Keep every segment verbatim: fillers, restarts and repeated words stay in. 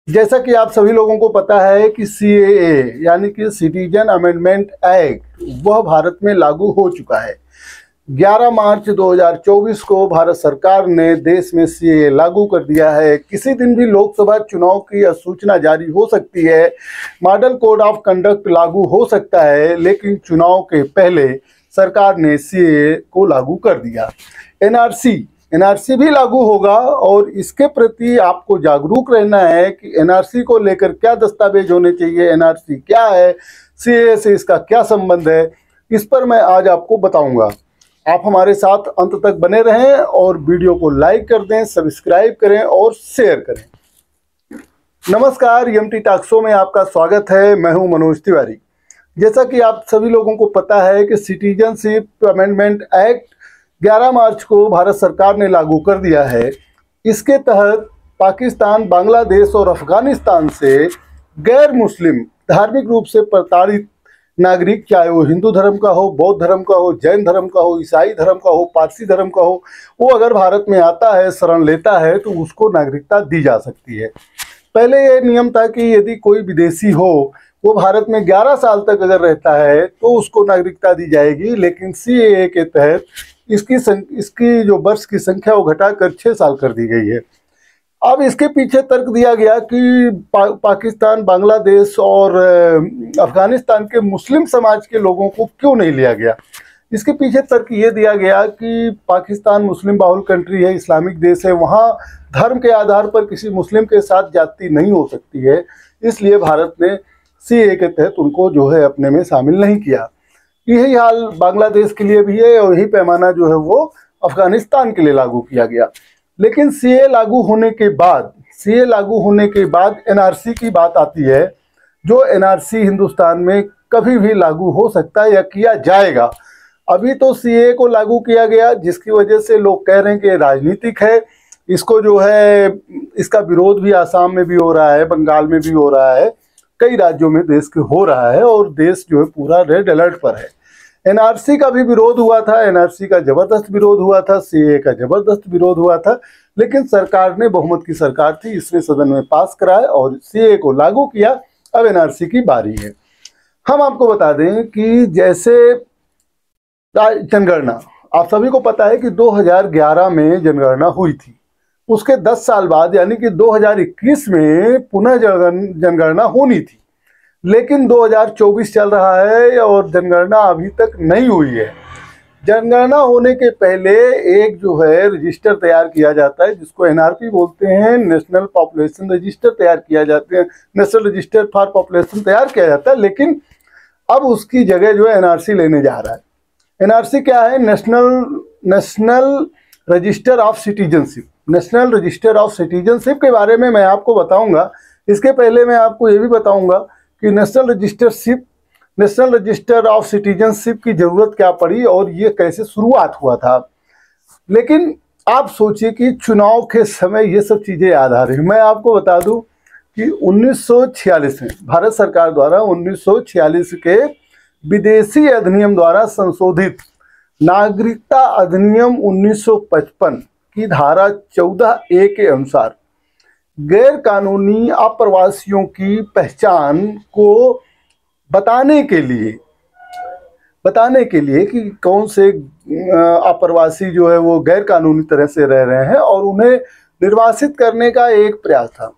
जैसा कि आप सभी लोगों को पता है कि सी ए ए यानी कि सिटीजन अमेंडमेंट एक्ट वह भारत में लागू हो चुका है। ग्यारह मार्च दो हज़ार चौबीस को भारत सरकार ने देश में सी ए ए लागू कर दिया है। किसी दिन भी लोकसभा चुनाव की अधिसूचना जारी हो सकती है, मॉडल कोड ऑफ कंडक्ट लागू हो सकता है, लेकिन चुनाव के पहले सरकार ने सी ए ए को लागू कर दिया। N R C N R C भी लागू होगा और इसके प्रति आपको जागरूक रहना है कि एन आर सी को लेकर क्या दस्तावेज होने चाहिए, एन आर सी क्या है, सी ए ए से इसका क्या संबंध है, इस पर मैं आज आपको बताऊंगा। आप हमारे साथ अंत तक बने रहें और वीडियो को लाइक कर दें, सब्सक्राइब करें और शेयर करें। नमस्कार, एम टी टॉक शो में आपका स्वागत है। मैं हूं मनोज तिवारी। जैसा कि आप सभी लोगों को पता है कि सिटीजनशिप अमेंडमेंट एक्ट ग्यारह मार्च को भारत सरकार ने लागू कर दिया है। इसके तहत पाकिस्तान, बांग्लादेश और अफगानिस्तान से गैर मुस्लिम धार्मिक रूप से प्रताड़ित नागरिक, चाहे वो हिंदू धर्म का हो, बौद्ध धर्म का हो, जैन धर्म का हो, ईसाई धर्म का हो, पारसी धर्म का हो, वो अगर भारत में आता है, शरण लेता है तो उसको नागरिकता दी जा सकती है। पहले ये नियम था कि यदि कोई विदेशी हो, वो भारत में ग्यारह साल तक अगर रहता है तो उसको नागरिकता दी जाएगी, लेकिन सी ए ए के तहत इसकी इसकी जो वर्ष की संख्या वो घटाकर छः साल कर दी गई है। अब इसके पीछे तर्क दिया गया कि पा, पाकिस्तान, बांग्लादेश और अफगानिस्तान के मुस्लिम समाज के लोगों को क्यों नहीं लिया गया। इसके पीछे तर्क ये दिया गया कि पाकिस्तान मुस्लिम बाहुल कंट्री है, इस्लामिक देश है, वहाँ धर्म के आधार पर किसी मुस्लिम के साथ जाति नहीं हो सकती है, इसलिए भारत ने सी ए ए के तहत उनको जो है अपने में शामिल नहीं किया। यही हाल बांग्लादेश के लिए भी है और यही पैमाना जो है वो अफगानिस्तान के लिए लागू किया गया। लेकिन सी ए ए लागू होने के बाद सी ए ए लागू होने के बाद एन आर सी की बात आती है, जो एन आर सी हिंदुस्तान में कभी भी लागू हो सकता है या किया जाएगा। अभी तो सी ए ए को लागू किया गया, जिसकी वजह से लोग कह रहे हैं कि राजनीतिक है। इसको जो है इसका विरोध भी आसाम में भी हो रहा है, बंगाल में भी हो रहा है, कई राज्यों में देश के हो रहा है और देश जो है पूरा रेड अलर्ट पर है। एन आर सी का भी विरोध हुआ था, एन आर सी का जबरदस्त विरोध हुआ था, सी ए ए का जबरदस्त विरोध हुआ था, लेकिन सरकार ने, बहुमत की सरकार थी, इसने सदन में पास कराया और सी ए ए को लागू किया। अब एन आर सी की बारी है। हम आपको बता दें कि जैसे जनगणना, आप सभी को पता है कि दो हज़ार ग्यारह में जनगणना हुई थी। उसके दस साल बाद यानी कि दो हज़ार इक्कीस में पुनः जनगणना होनी थी, लेकिन दो हज़ार चौबीस चल रहा है और जनगणना अभी तक नहीं हुई है। जनगणना होने के पहले एक जो है रजिस्टर तैयार किया जाता है, जिसको एन आर पी बोलते हैं, नेशनल पॉपुलेशन रजिस्टर तैयार किया जाते हैं, नेशनल रजिस्टर फॉर पॉपुलेशन तैयार किया जाता है। लेकिन अब उसकी जगह जो है एन आर सी लेने जा रहा है। एन आर सी क्या है? National national register of citizenship. National register of citizenship के बारे में मैं आपको बताऊंगा। इसके पहले मैं आपको ये भी बताऊंगा कि national registership national register of citizenship की ज़रूरत क्या पड़ी और ये कैसे शुरुआत हुआ था। लेकिन आप सोचिए कि चुनाव के समय ये सब चीज़ें याद आ रही। मैं आपको बता दूं कि उन्नीस सौ छियालीस में भारत सरकार द्वारा उन्नीस सौ छियालीस के विदेशी अधिनियम द्वारा संशोधित नागरिकता अधिनियम उन्नीस सौ पचपन की धारा चौदह ए के अनुसार गैर कानूनी अप्रवासियों की पहचान को बताने के लिए बताने के लिए कि कौन से अप्रवासी जो है वो गैर कानूनी तरह से रह रहे हैं और उन्हें निर्वासित करने का एक प्रयास था।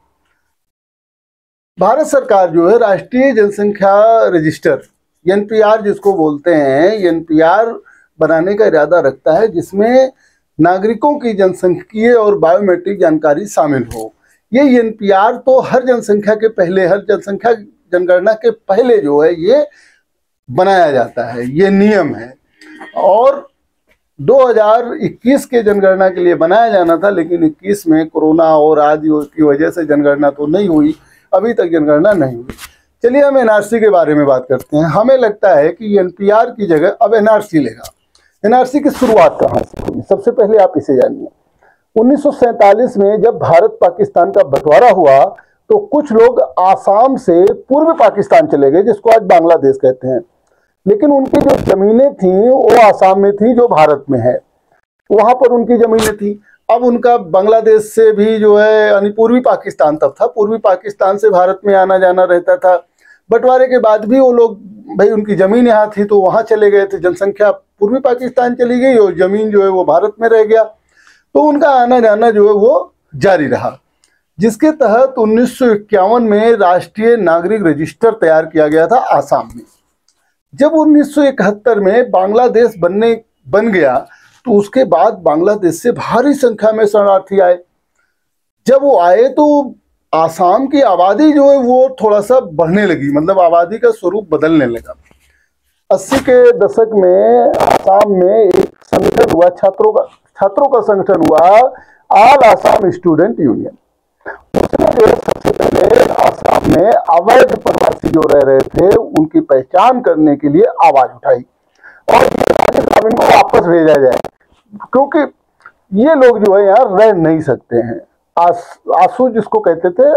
भारत सरकार जो है राष्ट्रीय जनसंख्या रजिस्टर एन पी आर जिसको बोलते हैं, एन पी आर बनाने का इरादा रखता है, जिसमें नागरिकों की जनसांख्यिकीय और बायोमेट्रिक जानकारी शामिल हो। ये एन पी आर तो हर जनसंख्या के पहले, हर जनसंख्या जनगणना के पहले जो है ये बनाया जाता है, ये नियम है। और दो हज़ार इक्कीस के जनगणना के लिए बनाया जाना था, लेकिन इक्कीस में कोरोना और आदि की वजह से जनगणना तो नहीं हुई, अभी तक जनगणना नहीं हुई। चलिए हम एन आर सी के बारे में बात करते हैं। हमें लगता है कि एन पी आर की जगह अब एन आर सी लेगा। एन आर सी की शुरुआत कहाँ से हुई, सबसे पहले आप इसे जानिए। उन्नीस सौ सैंतालीस में जब भारत पाकिस्तान का बंटवारा हुआ तो कुछ लोग आसाम से पूर्व पाकिस्तान चले गए, जिसको आज बांग्लादेश कहते हैं। लेकिन उनकी जो जमीनें थीं वो आसाम में थी, जो भारत में है, वहां पर उनकी जमीनें थी। अब उनका बांग्लादेश से भी जो है यानी पूर्वी पाकिस्तान तब था, पूर्वी पाकिस्तान से भारत में आना जाना रहता था। बंटवारे के बाद भी वो लोग, भाई उनकी ज़मीन यहाँ थी तो वहाँ चले गए थे, जनसंख्या पूर्वी पाकिस्तान चली गई और ज़मीन जो है वो भारत में रह गया, तो उनका आना जाना जो है वो जारी रहा। जिसके तहत उन्नीस सौ इक्यावन में राष्ट्रीय नागरिक रजिस्टर तैयार किया गया था आसाम में। जब उन्नीस सौ इकहत्तर में बांग्लादेश बनने बन गया तो उसके बाद बांग्लादेश से भारी संख्या में शरणार्थी आए। जब वो आए तो आसाम की आबादी जो है वो थोड़ा सा बढ़ने लगी, मतलब आबादी का स्वरूप बदलने लगा। अस्सी के दशक में आसाम में एक संगठन हुआ, छात्रों का छात्रों का संगठन हुआ, ऑल आसाम स्टूडेंट यूनियन। उसने जो सबसे पहले आसाम में अवैध प्रवासी जो रह रहे थे उनकी पहचान करने के लिए आवाज उठाई और इनको वापस भेजा जाए, क्योंकि ये लोग जो है यहाँ रह नहीं सकते हैं। आस, आसू जिसको कहते थे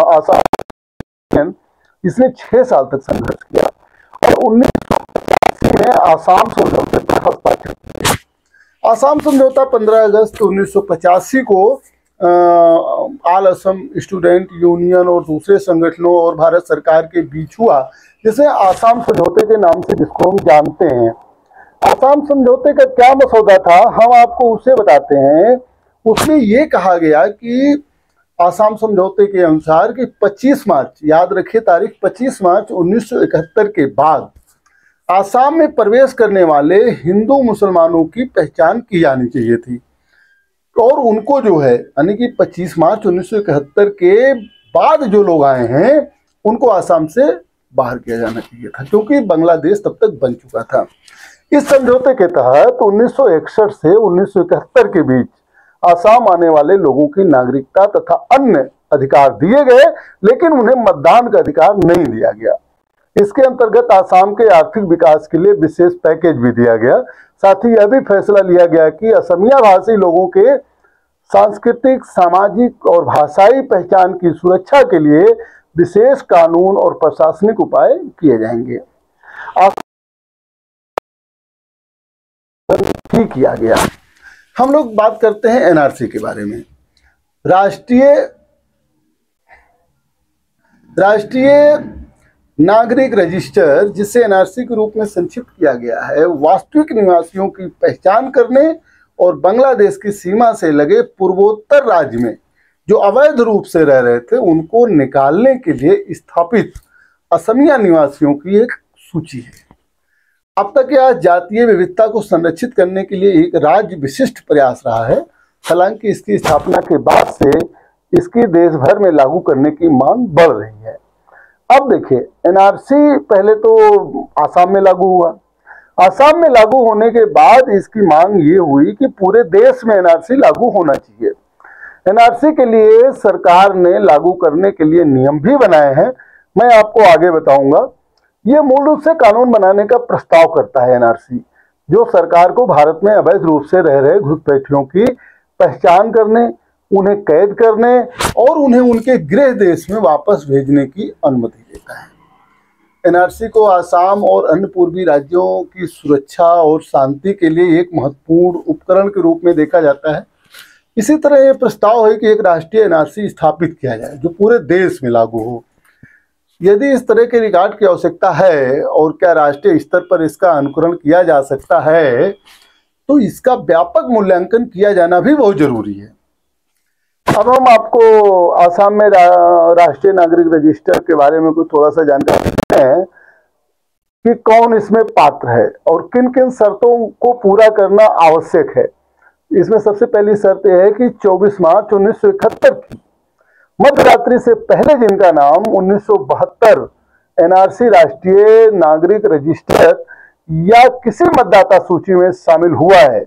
आसाम, इसने छह साल तक संघर्ष किया और उन्नीस सौ पचासी में आसाम समझौते पर हस्ताक्षर किए। आसाम समझौता पंद्रह अगस्त उन्नीस सौ पचासी को ऑल असम स्टूडेंट यूनियन और दूसरे संगठनों और भारत सरकार के बीच हुआ, जिसे आसाम समझौते के नाम से जिसको हम जानते हैं। आसाम समझौते का क्या मसौदा था, हम आपको उसे बताते हैं। उसमें यह कहा गया कि आसाम समझौते के अनुसार कि पच्चीस मार्च, याद रखिए तारीख, पच्चीस मार्च उन्नीस सौ इकहत्तर के बाद आसाम में प्रवेश करने वाले हिंदू मुसलमानों की पहचान की जानी चाहिए थी और उनको जो है यानी कि पच्चीस मार्च उन्नीस सौ इकहत्तर के बाद जो लोग आए हैं उनको आसाम से बाहर किया जाना चाहिए था, क्योंकि बांग्लादेश तब तक बन चुका था। इस समझौते के तहत उन्नीस सौ इकसठ से उन्नीस सौ इकहत्तर के बीच आसाम आने वाले लोगों की नागरिकता तथा अन्य अधिकार दिए गए, लेकिन उन्हें मतदान का अधिकार नहीं दिया गया। इसके अंतर्गत आसाम के आर्थिक विकास के लिए विशेष पैकेज भी दिया गया। साथ ही यह भी फैसला लिया गया कि असमिया भाषी लोगों के सांस्कृतिक, सामाजिक और भाषाई पहचान की सुरक्षा के लिए विशेष कानून और प्रशासनिक उपाय किए जाएंगे। ही किया गया। हम लोग बात करते हैं एनआरसी के बारे में। राष्ट्रीय राष्ट्रीय नागरिक रजिस्टर, जिसे एनआरसी के रूप में संक्षिप्त किया गया है, वास्तविक निवासियों की पहचान करने और बांग्लादेश की सीमा से लगे पूर्वोत्तर राज्य में जो अवैध रूप से रह रहे थे उनको निकालने के लिए स्थापित असमिया निवासियों की एक सूची है। अब तक यह जातीय विविधता को संरक्षित करने के लिए एक राज्य विशिष्ट प्रयास रहा है। हालांकि इसकी स्थापना के बाद से इसकी देश भर में लागू करने की मांग बढ़ रही है। अब देखिए, एनआरसी पहले तो आसाम में लागू हुआ। आसाम में लागू होने के बाद इसकी मांग ये हुई कि पूरे देश में एनआरसी लागू होना चाहिए। एनआरसी के लिए सरकार ने लागू करने के लिए नियम भी बनाए हैं, मैं आपको आगे बताऊंगा। ये मूल रूप से कानून बनाने का प्रस्ताव करता है एनआरसी, जो सरकार को भारत में अवैध रूप से रह रहे घुसपैठियों की पहचान करने, उन्हें कैद करने और उन्हें उनके गृह देश में वापस भेजने की अनुमति देता है। एनआरसी को आसाम और अन्य पूर्वी राज्यों की सुरक्षा और शांति के लिए एक महत्वपूर्ण उपकरण के रूप में देखा जाता है। इसी तरह यह प्रस्ताव है कि एक राष्ट्रीय एनआरसी स्थापित किया जाए जो पूरे देश में लागू हो। यदि इस तरह के रिकॉर्ड की आवश्यकता है और क्या राष्ट्रीय स्तर पर इसका अनुकरण किया जा सकता है, तो इसका व्यापक मूल्यांकन किया जाना भी बहुत जरूरी है। अब हम आपको आसाम में रा, राष्ट्रीय नागरिक रजिस्टर के बारे में कुछ थोड़ा सा जानकारी देते हैं कि कौन इसमें पात्र है और किन किन शर्तों को पूरा करना आवश्यक है। इसमें सबसे पहली शर्त यह है कि चौबीस मार्च उन्नीस सौ इकहत्तर की मध्यरात्रि से पहले जिनका नाम उन्नीस सौ बहत्तर एनआरसी राष्ट्रीय नागरिक रजिस्टर या किसी मतदाता सूची में शामिल हुआ है,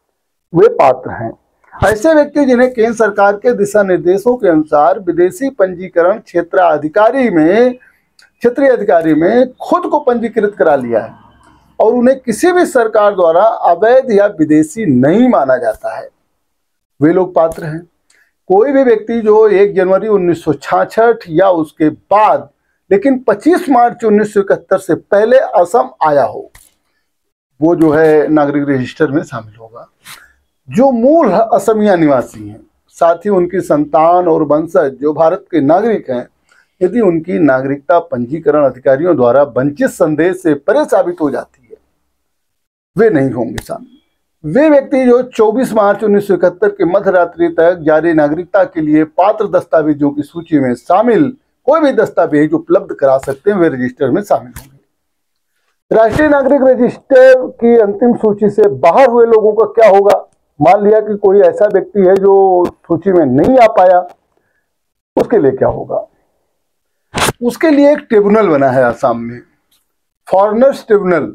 वे पात्र हैं। ऐसे व्यक्ति जिन्हें केंद्र सरकार के दिशा निर्देशों के अनुसार विदेशी पंजीकरण क्षेत्र अधिकारी में क्षेत्रीय अधिकारी में खुद को पंजीकृत करा लिया है और उन्हें किसी भी सरकार द्वारा अवैध या विदेशी नहीं माना जाता है, वे लोग पात्र हैं। कोई भी व्यक्ति जो एक जनवरी उन्नीस सौ छियासठ या उसके बाद लेकिन पच्चीस मार्च उन्नीस सौ इकहत्तर से पहले असम आया हो, वो जो है नागरिक रजिस्टर में शामिल होगा। जो मूल असमिया निवासी हैं, साथ ही उनकी संतान और वंशज जो भारत के नागरिक हैं, यदि उनकी नागरिकता पंजीकरण अधिकारियों द्वारा वंचित संदेश से परे साबित हो जाती है, वे नहीं होंगे शामिल। वे व्यक्ति जो चौबीस मार्च उन्नीस सौ इकहत्तर के मध्यरात्रि तक जारी नागरिकता के लिए पात्र दस्तावेजों की सूची में शामिल कोई भी दस्तावेज उपलब्ध करा सकते हैं, वे रजिस्टर में शामिल होंगे। राष्ट्रीय नागरिक रजिस्टर की अंतिम सूची से बाहर हुए लोगों का क्या होगा? मान लिया कि कोई ऐसा व्यक्ति है जो सूची में नहीं आ पाया, उसके लिए क्या होगा? उसके लिए एक ट्रिब्यूनल बना है आसाम में, फॉरेनर्स ट्रिब्यूनल।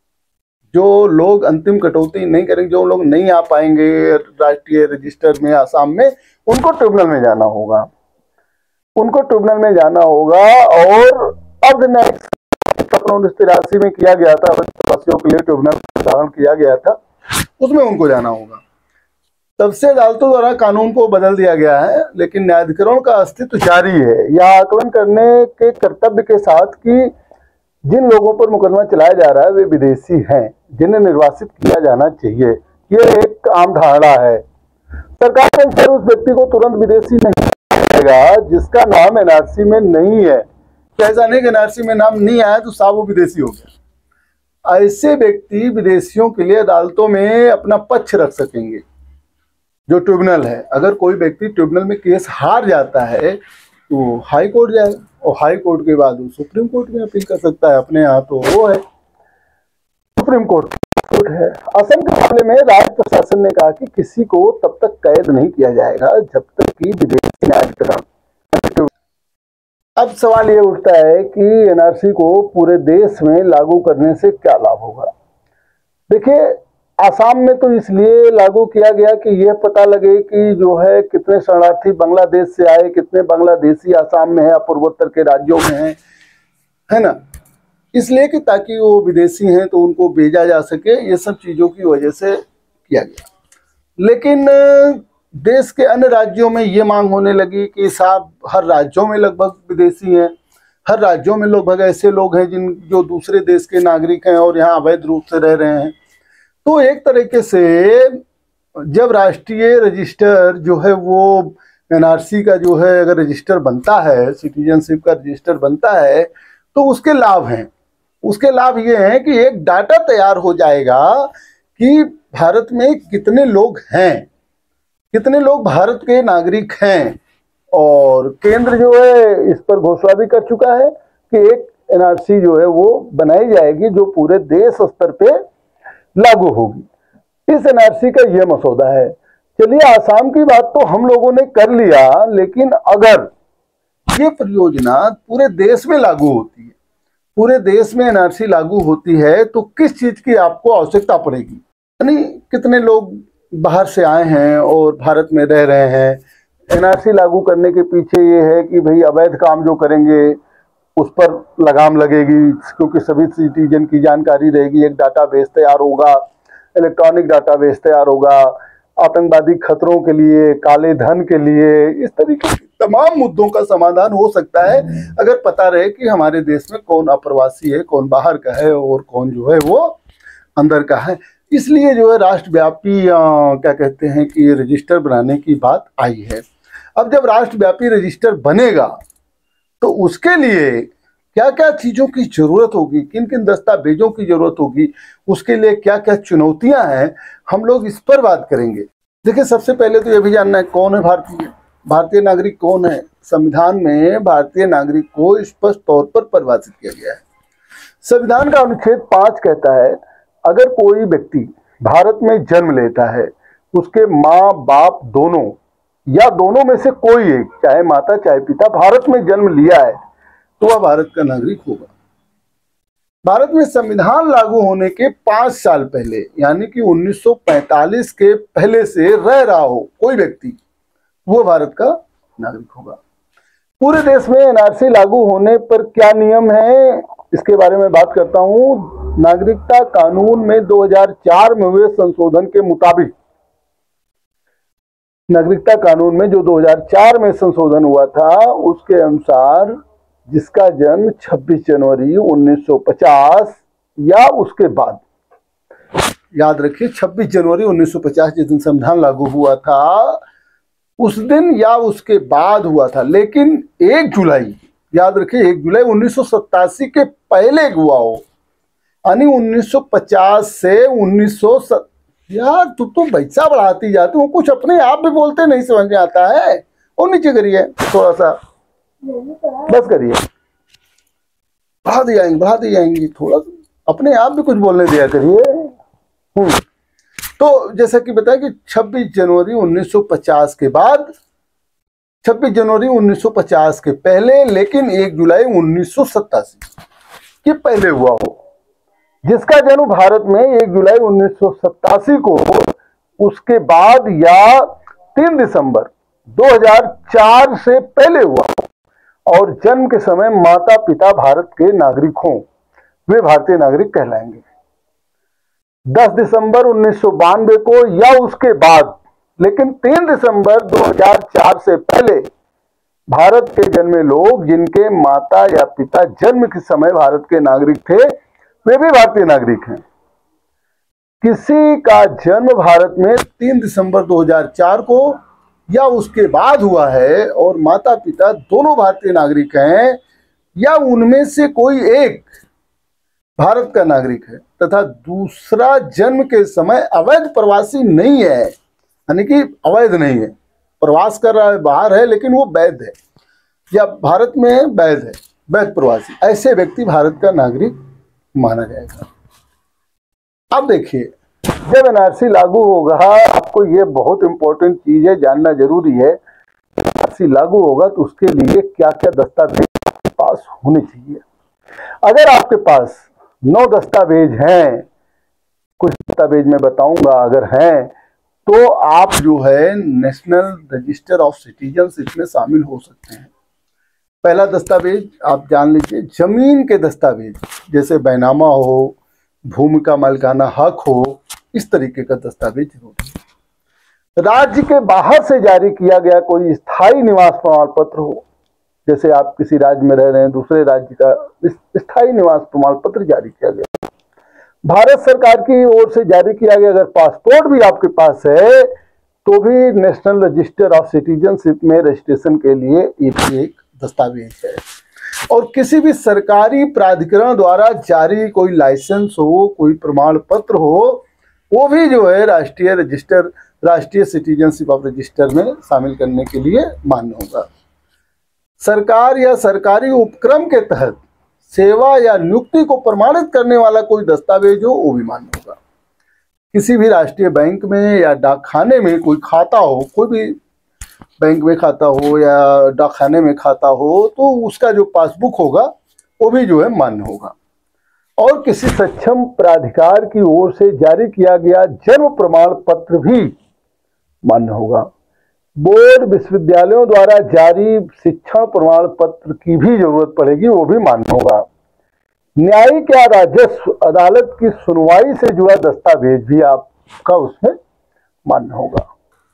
जो लोग अंतिम कटौती नहीं करेंगे, जो लोग नहीं आ पाएंगे राष्ट्रीय रजिस्टर में आसाम में, उनको ट्रिब्यूनल में जाना होगा उनको ट्रिब्यूनल में जाना होगा और अब नेक्स्ट उन्नीस सौ तिरासी में किया गया था, प्रवासियों के लिए ट्रिब्यूनल गठन किया गया था, उसमें उनको जाना होगा। तब से अदालतों द्वारा कानून को बदल दिया गया है, लेकिन न्यायाधिकरण का अस्तित्व जारी है। यह आकलन करने के कर्तव्य के साथ कि जिन लोगों पर मुकदमा चलाया जा रहा है वे विदेशी हैं, जिन्हें निर्वासित किया जाना चाहिए, ये एक आम धारणा है। सरकार के अनुसार उस व्यक्ति को तुरंत विदेशी नहीं करेगा जिसका नाम एनआरसी में नहीं है। ऐसा नहीं कि एनआरसी में नाम नहीं आया तो साहब वो विदेशी हो गया। ऐसे व्यक्ति विदेशियों के लिए अदालतों में अपना पक्ष रख सकेंगे, जो ट्रिब्यूनल है। अगर कोई व्यक्ति ट्रिब्यूनल में केस हार जाता है तो हाई कोर्ट जाए, और हाई कोर्ट के बाद वो सुप्रीम कोर्ट में अपील कर सकता है। अपने यहाँ तो वो है सुप्रीम कोर्ट कोर्ट है। असम के मामले में राज्य प्रशासन ने कहा कि किसी को तब तक कैद नहीं किया जाएगा जब तक कि विदेशी न्यायाधिकरण। अब सवाल ये उठता है कि एनआरसी को पूरे देश में लागू करने से क्या लाभ होगा? देखिए, आसाम में तो इसलिए लागू किया गया कि यह पता लगे कि जो है कितने शरणार्थी बांग्लादेश से आए, कितने बांग्लादेशी आसाम में है, पूर्वोत्तर के राज्यों में है, है ना। इसलिए कि ताकि वो विदेशी हैं तो उनको भेजा जा सके, ये सब चीज़ों की वजह से किया गया। लेकिन देश के अन्य राज्यों में ये मांग होने लगी कि साहब हर राज्यों में लगभग विदेशी हैं, हर राज्यों में लगभग ऐसे लोग हैं जिन जो दूसरे देश के नागरिक हैं और यहाँ अवैध रूप से रह रहे हैं। तो एक तरीके से जब राष्ट्रीय रजिस्टर जो है वो एनआरसी का जो है अगर रजिस्टर बनता है, सिटीजनशिप का रजिस्टर बनता है, तो उसके लाभ हैं। उसके लाभ ये हैं कि एक डाटा तैयार हो जाएगा कि भारत में कितने लोग हैं, कितने लोग भारत के नागरिक हैं। और केंद्र जो है इस पर घोषणा भी कर चुका है कि एक एनआरसी जो है वो बनाई जाएगी जो पूरे देश स्तर पे लागू होगी। इस एनआरसी का यह मसौदा है। चलिए, आसाम की बात तो हम लोगों ने कर लिया, लेकिन अगर ये परियोजना पूरे देश में लागू होती है, पूरे देश में एनआरसी लागू होती है, तो किस चीज की आपको आवश्यकता पड़ेगी? यानी कितने लोग बाहर से आए हैं और भारत में रह रहे हैं। एनआरसी लागू करने के पीछे ये है कि भाई अवैध काम जो करेंगे उस पर लगाम लगेगी, क्योंकि सभी सिटीजन की जानकारी रहेगी। एक डाटाबेस तैयार होगा, इलेक्ट्रॉनिक डाटाबेस तैयार होगा, आतंकवादी खतरों के लिए, काले धन के लिए, इस तरीके के तमाम मुद्दों का समाधान हो सकता है अगर पता रहे कि हमारे देश में कौन अप्रवासी है, कौन बाहर का है और कौन जो है वो अंदर का है। इसलिए जो है राष्ट्रव्यापी क्या कहते हैं कि रजिस्टर बनाने की बात आई है। अब जब राष्ट्रव्यापी रजिस्टर बनेगा तो उसके लिए क्या क्या चीज़ों की ज़रूरत होगी, किन किन दस्तावेजों की ज़रूरत होगी, उसके लिए क्या क्या चुनौतियां हैं, हम लोग इस पर बात करेंगे। देखिए, सबसे पहले तो यह भी जानना है कौन है भारतीय भारतीय नागरिक कौन है। संविधान में भारतीय नागरिक को स्पष्ट तौर पर परिभाषित किया गया है। संविधान का अनुच्छेद पाँच कहता है, अगर कोई व्यक्ति भारत में जन्म लेता है, उसके माँ बाप दोनों या दोनों में से कोई एक, चाहे माता चाहे पिता, भारत में जन्म लिया है तो वह भारत का नागरिक होगा। भारत में संविधान लागू होने के पांच साल पहले, यानी कि उन्नीस सौ पैंतालीस के पहले से रह रहा हो कोई व्यक्ति, वो भारत का नागरिक होगा। पूरे देश में एनआरसी लागू होने पर क्या नियम है, इसके बारे में बात करता हूं। नागरिकता कानून में दो हज़ार चार में हुए संशोधन के मुताबिक, नागरिकता कानून में जो दो हज़ार चार में संशोधन हुआ था, उसके अनुसार जिसका जन्म छब्बीस जनवरी उन्नीस सौ पचास या उसके बाद याद रखिए छब्बीस जनवरी उन्नीस सौ पचास जिस दिन संविधान लागू हुआ था उस दिन या उसके बाद हुआ था, लेकिन एक जुलाई, याद रखिए एक जुलाई उन्नीस सौ सत्तासी के पहले हुआ हो, यानी उन्नीस सौ पचास से उन्नीस सौ सत... यार तुम तो पैसा बढ़ाती जाते हो, कुछ अपने आप भी बोलते नहीं समझ में आता है। और नीचे करिए थोड़ा सा, बस करिए, बढ़ा दी जाएंगे बढ़ा दी जाएंगी थोड़ा सा, अपने आप भी कुछ बोलने दिया करिए। हम्म तो जैसा कि बताया कि छब्बीस जनवरी उन्नीस सौ पचास के बाद, छब्बीस जनवरी उन्नीस सौ पचास के पहले, लेकिन एक जुलाई उन्नीस सौ सत्तासी के पहले हुआ हो, जिसका जन्म भारत में एक जुलाई उन्नीस सौ सत्तासी को हो, उसके बाद या तीन दिसंबर दो हज़ार चार से पहले हुआ हो, और जन्म के समय माता पिता भारत के नागरिक हों, वे भारतीय नागरिक कहलाएंगे। दस दिसंबर उन्नीस सौ बानवे को या उसके बाद, लेकिन तीन दिसंबर दो हज़ार चार से पहले भारत के जन्मे लोग जिनके माता या पिता जन्म के समय भारत के नागरिक थे, वे भी भारतीय नागरिक हैं। किसी का जन्म भारत में तीन दिसंबर दो हज़ार चार को या उसके बाद हुआ है और माता पिता दोनों भारतीय नागरिक हैं, या उनमें से कोई एक भारत का नागरिक है तथा दूसरा जन्म के समय अवैध प्रवासी नहीं है, यानी कि अवैध नहीं है, प्रवास कर रहा है, बाहर है, लेकिन वो वैध है या भारत में वैध है, वैध प्रवासी, ऐसे व्यक्ति भारत का नागरिक माना जाएगा। अब देखिए, जब एनआरसी लागू होगा, आपको ये बहुत इंपॉर्टेंट चीज है, जानना जरूरी है। एनआरसी लागू होगा तो उसके लिए क्या क्या दस्तावेज आपके पास होने चाहिए। अगर आपके पास नौ दस्तावेज हैं, कुछ दस्तावेज मैं बताऊंगा, अगर हैं तो आप जो है नेशनल रजिस्टर ऑफ सिटीजनशिप में शामिल हो सकते हैं। पहला दस्तावेज आप जान लीजिए, जमीन के दस्तावेज, जैसे बैनामा हो, भूमि का मालिकाना हक हो, इस तरीके का दस्तावेज जरूरी है। राज्य के बाहर से जारी किया गया कोई स्थायी निवास प्रमाण पत्र हो, जैसे आप किसी राज्य में रह रहे हैं, दूसरे राज्य का स्थायी निवास प्रमाण पत्र जारी किया गया, भारत सरकार की ओर से जारी किया गया, अगर पासपोर्ट भी आपके पास है तो भी नेशनल रजिस्टर ऑफ सिटीजनशिप में रजिस्ट्रेशन के लिए ये भी एक दस्तावेज है। और किसी भी सरकारी प्राधिकरण द्वारा जारी कोई लाइसेंस हो, कोई प्रमाण पत्र हो, वो भी जो है राष्ट्रीय रजिस्टर, राष्ट्रीय सिटीजनशिप ऑफ रजिस्टर में शामिल करने के लिए मान्य होगा। सरकार या सरकारी उपक्रम के तहत सेवा या नियुक्ति को प्रमाणित करने वाला कोई दस्तावेज हो, वो भी मान्य होगा। किसी भी राष्ट्रीय बैंक में या डाकखाने में कोई खाता हो, कोई भी बैंक में खाता हो या डाकखाने में खाता हो, तो उसका जो पासबुक होगा वो भी जो है मान्य होगा। और किसी सक्षम प्राधिकार की ओर से जारी किया गया जन्म प्रमाण पत्र भी मान्य होगा। बोर्ड विश्वविद्यालयों द्वारा जारी शिक्षण प्रमाण पत्र की भी जरूरत पड़ेगी, वो भी मान्य होगा। न्यायिक या राजस्व अदालत की सुनवाई से जुड़ा दस्तावेज भी आपका उसमें मान्य होगा।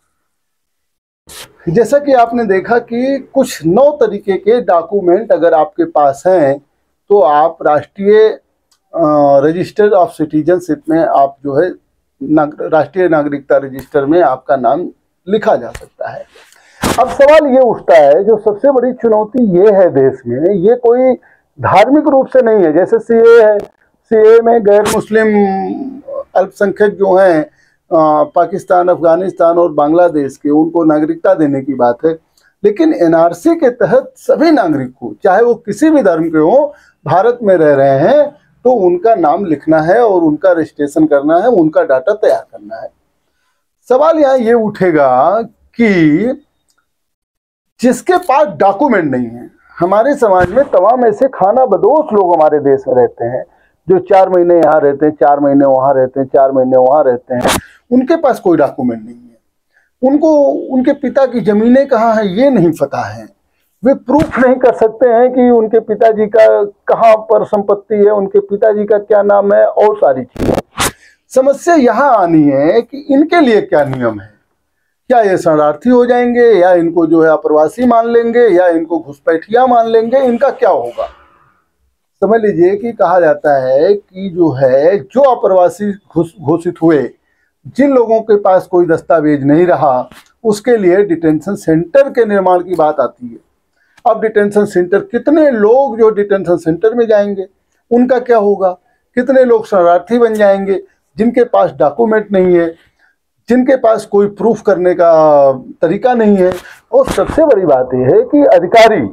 जैसा कि आपने देखा कि कुछ नौ तरीके के डॉक्यूमेंट अगर आपके पास हैं तो आप राष्ट्रीय रजिस्टर ऑफ सिटीजनशिप में आप जो है राष्ट्रीय नागरिकता रजिस्टर में आपका नाम लिखा जा सकता है। अब सवाल ये उठता है, जो सबसे बड़ी चुनौती ये है देश में, ये कोई धार्मिक रूप से नहीं है, जैसे सीए है, सीए में गैर मुस्लिम अल्पसंख्यक जो हैं पाकिस्तान, अफगानिस्तान और बांग्लादेश के, उनको नागरिकता देने की बात है, लेकिन एनआरसी के तहत सभी नागरिक को, चाहे वो किसी भी धर्म के हों, भारत में रह रहे हैं तो उनका नाम लिखना है और उनका रजिस्ट्रेशन करना है, उनका डाटा तैयार करना है। सवाल यहाँ ये उठेगा कि जिसके पास डॉक्यूमेंट नहीं है, हमारे समाज में तमाम ऐसे खाना बदोश लोग हमारे देश में रहते हैं, जो चार महीने यहाँ रहते हैं, चार महीने वहाँ रहते हैं, चार महीने वहाँ रहते हैं, उनके पास कोई डॉक्यूमेंट नहीं है, उनको उनके पिता की जमीनें कहाँ हैं ये नहीं पता है, वे प्रूफ नहीं कर सकते हैं कि उनके पिताजी का कहाँ पर संपत्ति है, उनके पिताजी का क्या नाम है, और सारी चीजें। समस्या यहाँ आनी है कि इनके लिए क्या नियम है, क्या ये शरणार्थी हो जाएंगे, या इनको जो है अप्रवासी मान लेंगे, या इनको घुसपैठिया मान लेंगे, इनका क्या होगा। समझ लीजिए कि कहा जाता है कि जो है जो अप्रवासी घोषित हुए, जिन लोगों के पास कोई दस्तावेज नहीं रहा, उसके लिए डिटेंशन सेंटर के निर्माण की बात आती है। अब डिटेंशन सेंटर, कितने लोग जो डिटेंशन सेंटर में जाएंगे उनका क्या होगा? कितने लोग शरणार्थी बन जाएंगे जिनके पास डॉक्यूमेंट नहीं है, जिनके पास कोई प्रूफ करने का तरीका नहीं है। और सबसे बड़ी बात यह है कि अधिकारी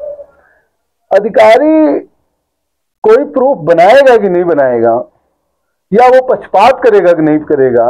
अधिकारी कोई प्रूफ बनाएगा कि नहीं बनाएगा, या वो पक्षपात करेगा कि नहीं करेगा,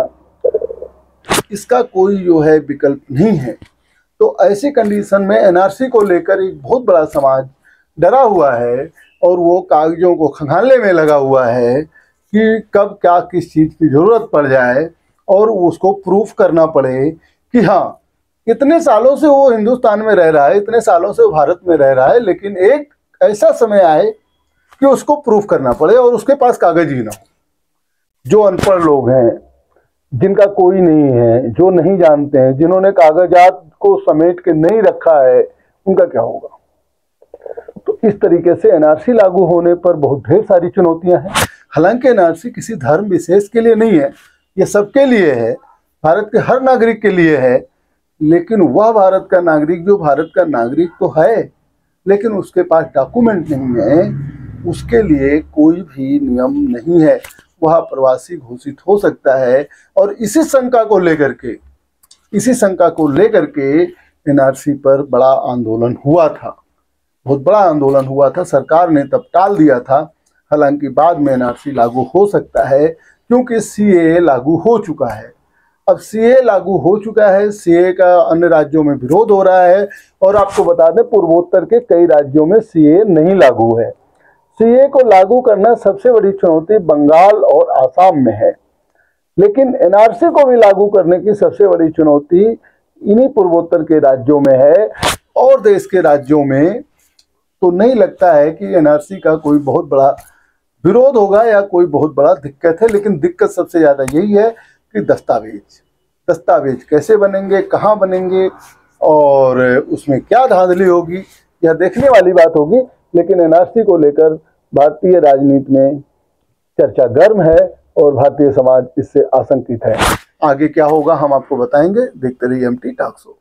इसका कोई जो है विकल्प नहीं है। तो ऐसी कंडीशन में एनआरसी को लेकर एक बहुत बड़ा समाज डरा हुआ है और वो कागजों को खंगालने में लगा हुआ है कि कब क्या किस चीज़ की ज़रूरत पड़ जाए और उसको प्रूफ करना पड़े कि हाँ, इतने सालों से वो हिंदुस्तान में रह रहा है, इतने सालों से वो भारत में रह रहा है, लेकिन एक ऐसा समय आए कि उसको प्रूफ करना पड़े और उसके पास कागज ही ना हो। जो अनपढ़ लोग हैं, जिनका कोई नहीं है, जो नहीं जानते हैं, जिन्होंने कागजात को समेट के नहीं रखा है, उनका क्या होगा? तो इस तरीके से एनआरसी लागू होने पर बहुत ढेर सारी चुनौतियां हैं। हालांकि एनआरसी किसी धर्म विशेष के लिए नहीं है, ये सबके लिए है, भारत के हर नागरिक के लिए है। लेकिन वह भारत का नागरिक जो भारत का नागरिक तो है लेकिन उसके पास डॉक्यूमेंट नहीं है, उसके लिए कोई भी नियम नहीं है, वह प्रवासी घोषित हो सकता है। और इसी शंका को लेकर के इसी शंका को लेकर के एनआरसी पर बड़ा आंदोलन हुआ था, बहुत बड़ा आंदोलन हुआ था। सरकार ने तब टाल दिया था। हालांकि बाद में एनआरसी लागू हो सकता है क्योंकि सीएए लागू हो चुका है। अब सीएए लागू हो चुका है, सीएए का अन्य राज्यों में विरोध हो रहा है। और आपको बता दें, पूर्वोत्तर के कई राज्यों में सीएए नहीं लागू है। सीएए को लागू करना सबसे बड़ी चुनौती बंगाल और आसाम में है, लेकिन एनआरसी को भी लागू करने की सबसे बड़ी चुनौती इन्हीं पूर्वोत्तर के राज्यों में है। और देश के राज्यों में तो नहीं लगता है कि एनआरसी का कोई बहुत बड़ा विरोध होगा या कोई बहुत बड़ा दिक्कत है। लेकिन दिक्कत सबसे ज़्यादा यही है कि दस्तावेज दस्तावेज कैसे बनेंगे, कहाँ बनेंगे और उसमें क्या धांधली होगी, यह देखने वाली बात होगी। लेकिन एनआरसी को लेकर भारतीय राजनीति में चर्चा गर्म है और भारतीय समाज इससे आशंकित है। आगे क्या होगा हम आपको बताएंगे। देखते रहिए एमटी टॉक शो।